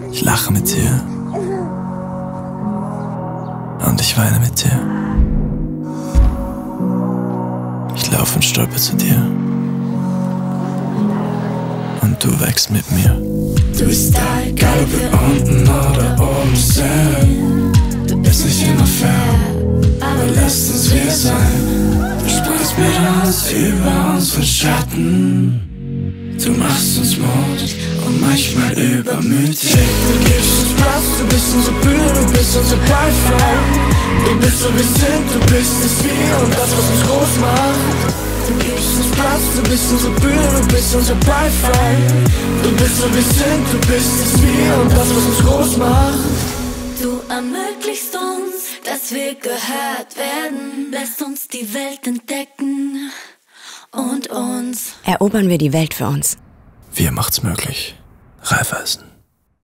Ich lache mit dir. Und ich weine mit dir. Ich laufe und stolper zu dir. Und du wächst mit mir. Du bist da, egal ob wir unten oder oben sind. Du bist nicht immer fair, aber lass uns wir sein. Du sprichst mit uns über uns von Schatten. Du machst uns Mut und manchmal übermütig. Du gibst uns Platz, du bist unsere Bühne, du bist unser Beifall. Du bist so wir sind, du bist es wir und das, was uns groß macht. Du gibst uns Platz, du bist unsere Bühne, du bist unser Beifall. Du bist so wir sind, du bist es wir und das, was uns groß macht. Du ermöglichst uns, dass wir gehört werden. Lässt uns die Welt entdecken und uns. Erobern wir die Welt für uns. WIR macht's möglich. Raiffeisen.